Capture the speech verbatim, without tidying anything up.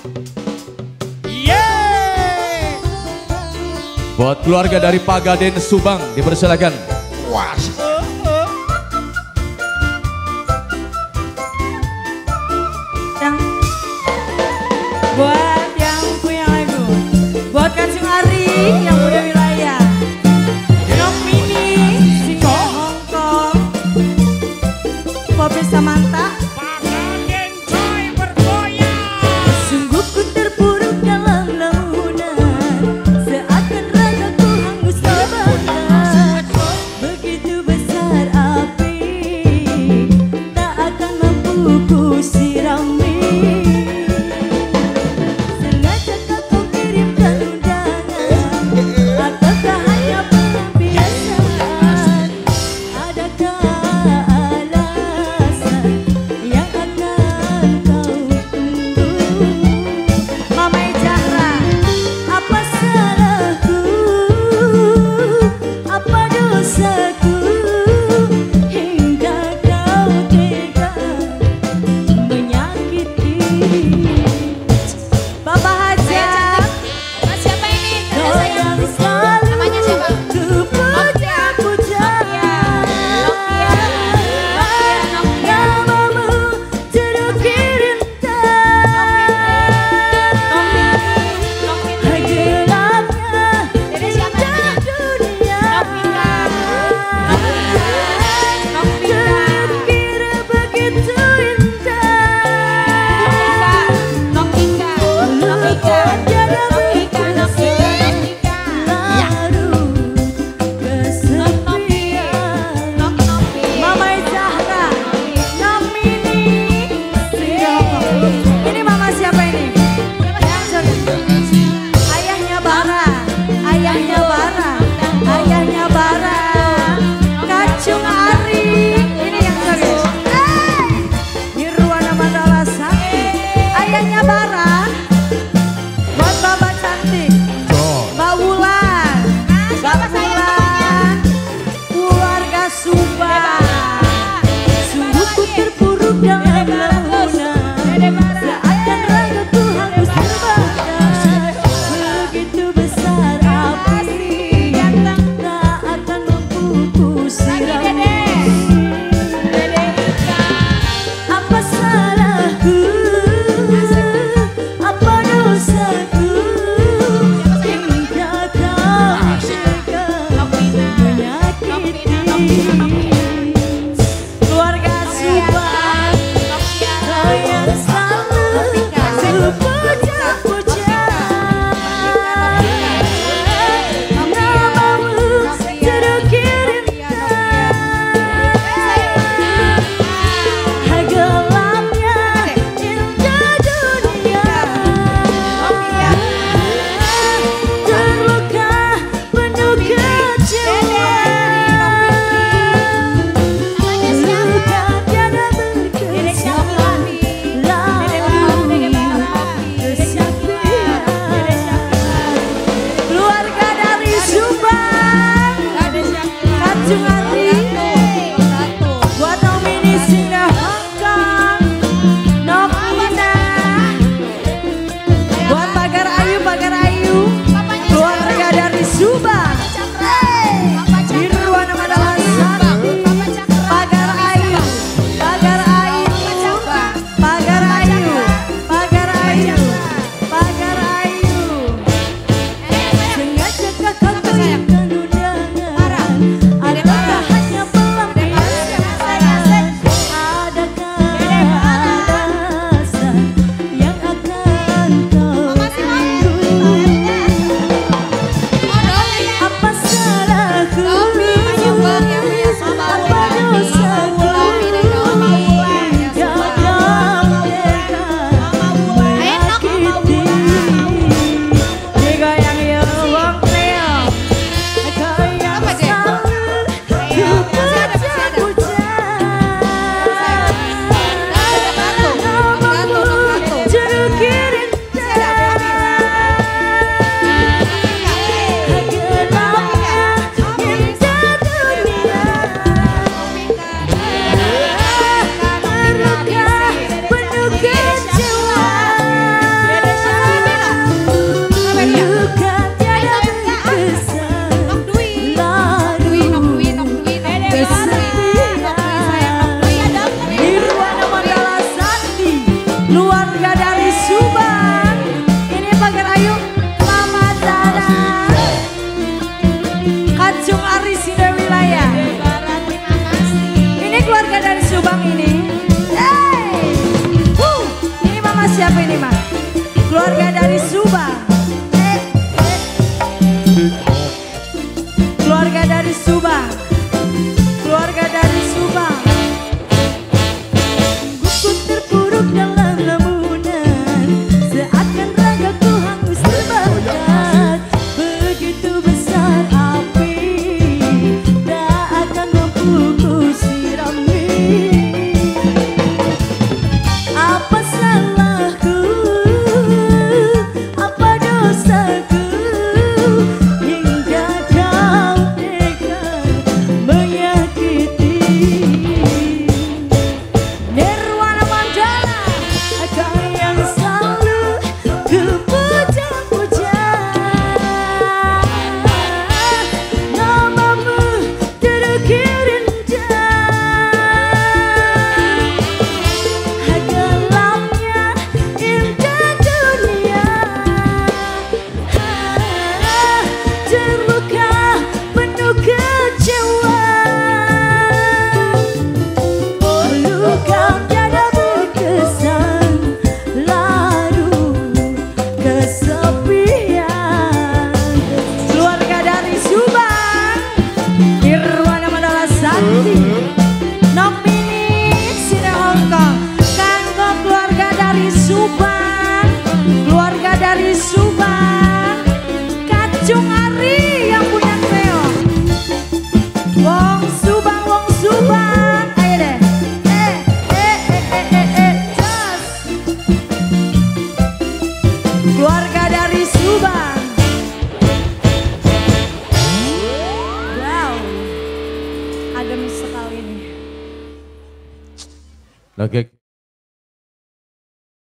Yeay. Buat keluarga dari Pagaden Subang dipersilakan. Wah. Yang buat yang punya lagu, buat Kacung Ari yang punya wilayah, Nok Mini, Singa Hongkong, Popi Samanta. Pagaden coy bergoyang. Sungguh ku terpuruk dalam lamunan, seakan ragaku hangus terbakar. Begitu besar api, tak akan mampu ku sirami. Sengaja kau kirimkan undangan, Ayu, selamat datang. Kacung Aris Indah Wilayah. Ini keluarga dari Subang ini. Hey, Wuh. Ini mama siapa ini mah? Keluarga dari Subang. Eh, eh. Keluarga dari Subang. Keluarga dari Subang. Ku terpuruk dalam lamunan, seakan ragaku hangus terbakar. Begitu besar api, tak akan mampu ku sirami. Apa salahku, apa dosaku, hingga kau tega menyakiti. Nirwana Mandala, kau yang selalu ku puja-puja. Namamu terukir indah, gelapnya indah dunia. Terluka penuh kecewa, luka tiada berkesan, lalu kesepian. Keluarga dari Subang, Nirwana Mandala Sakti, Nomini Sine Hongkong. Kanggo keluarga dari Subang, keluarga dari Subang, Kacung Ari yang punya Kreo. Wong Subang, Wong Subang, ayo deh. Eh, eh, eh, eh, eh, eh, jos. Keluarga dari Subang. Wow, adem sekali nih. Oke.